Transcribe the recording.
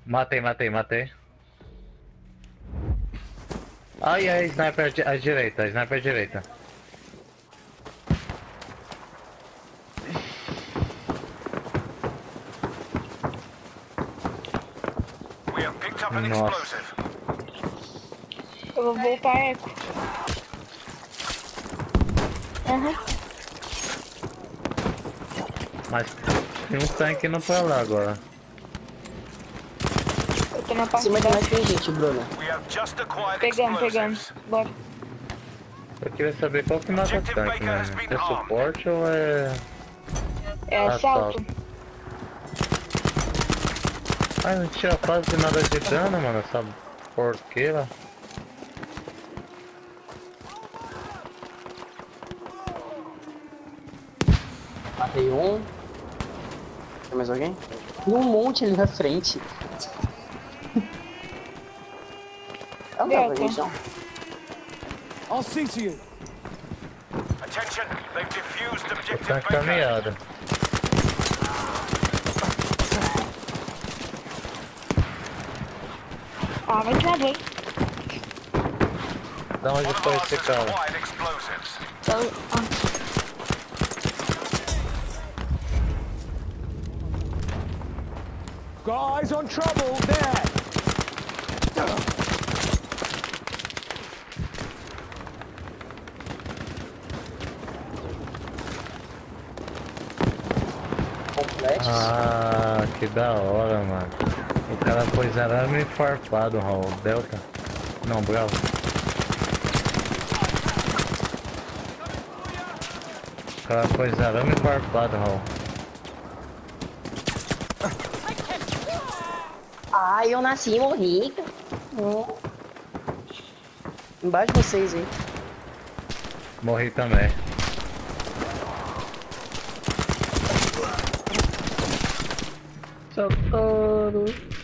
Matei. Ai, sniper à direita. We have picked up an Nossa. explosive. Eu vou voltar eco. Mas tem um tanque indo pra lá agora. Eu tô na parte Cima de de nós baixo. tem gente, Bruna. We have just acquired Pegando. explosives. Bora. Eu queria saber qual que mata tanque, né? É suporte ou é... É assalto. Ai, não tira quase nada de dano, mano, essa porqueira. Matei um. Tem mais alguém? Tem um monte ali na frente. Não dá pra gente, não. I'll see to you. Attention, they've defused O objective tanque tá Baker. miado. Ah, vai tirar bem. Da onde One of foi ours esse has cara? acquired explosives. Então, Got eyes on trouble there. Completos. Ah, que da hora, mano. O cara pôs arame farpado, Raul. Delta. Não, Bravo. O cara pôs arame farpado, Raul. Ai, eu nasci e morri. Embaixo de vocês aí. Morri também. Socorro.